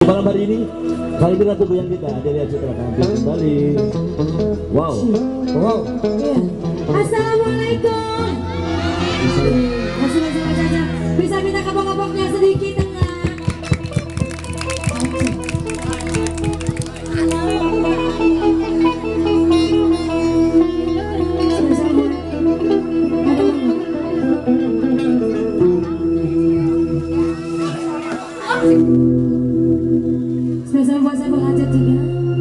Malam hari ini Ratu Goyang kita dari Citra tampil kembali. Wow. Wow. Assalamualaikum. Langsung aja. Bisa minta kapok-kapoknya sedikit enggak? Spesial buat saya pengajar juga.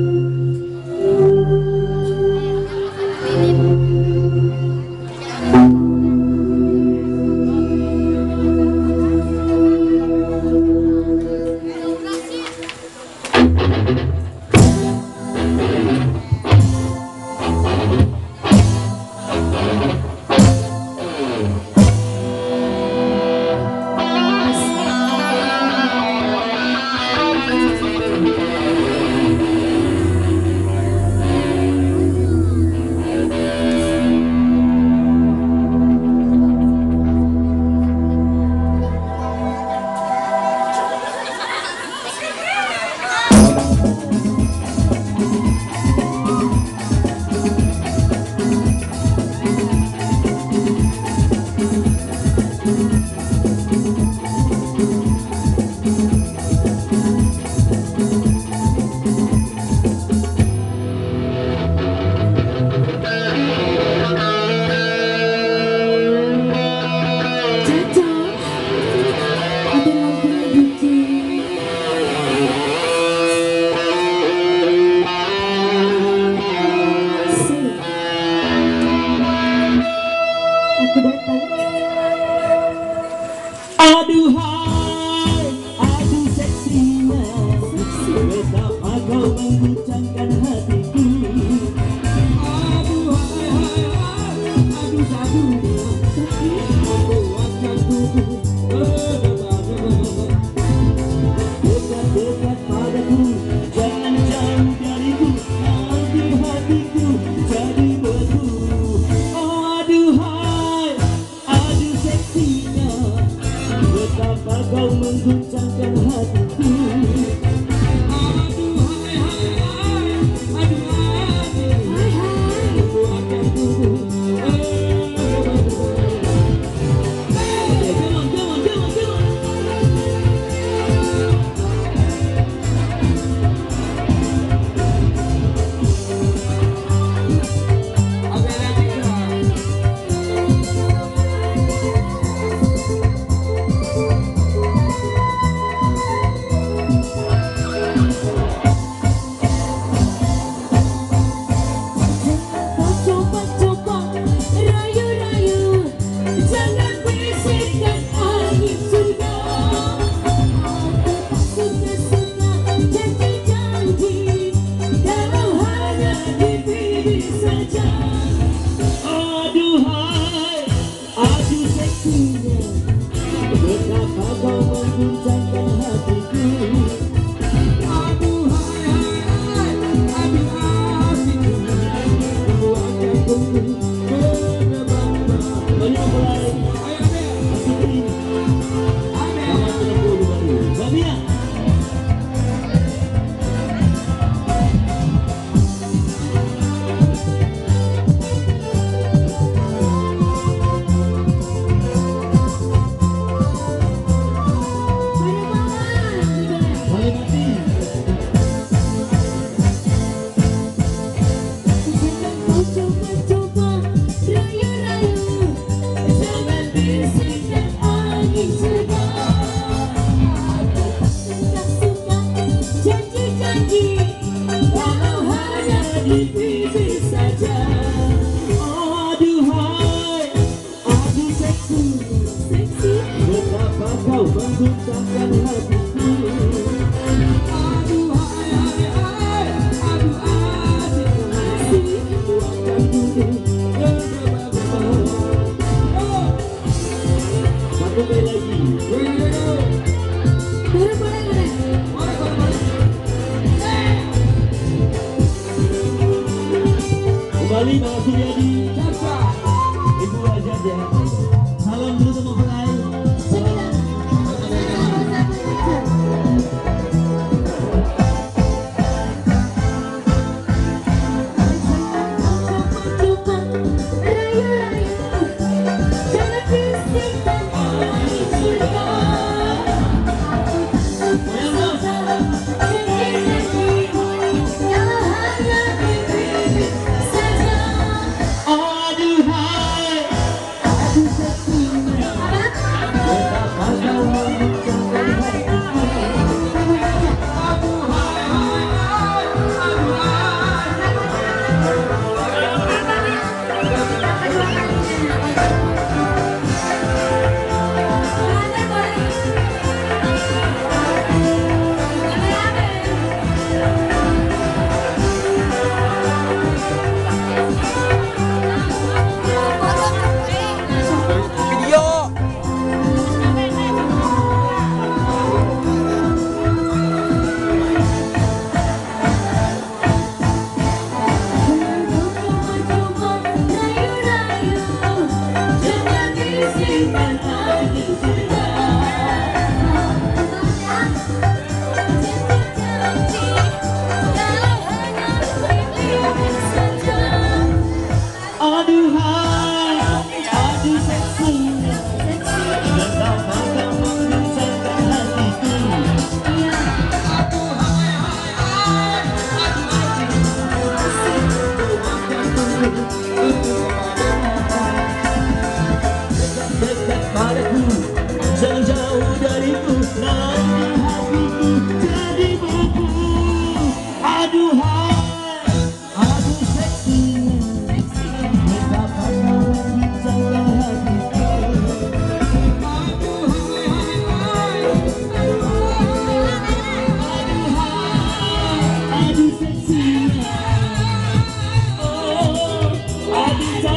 Aduhai, aduh seksinya, betapa kau mengguncangkan hatiku. Aduhai, aduh sadunya, ini membuatkan tubuh berdebar-debar. Dekat-dekat padaku, jangan jauh dariku, nanti hatiku jadi beku. Oh aduhai, aduh seksinya, betapa kau mengguncangkan hatiku. Aduh hai hai, aduh hai hai, membuatkan tubuh betapa kau mengguncangkan hatiku. Aduh hai hai, aduh hatiku, membuatkan tubuh berdebar-debar. Mari mulai, ayo masih ini. Sama 30 baru. Babia. Betapa kau mengguncangkan hatiku. Aduh hai hai, aduh asik, membuatkan tubuh berdebar-debar. Satu kali lagi. Kembali Bang Suryadi, Ibu Ajaja. Salam dulu sama Pelai.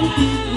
Thank you.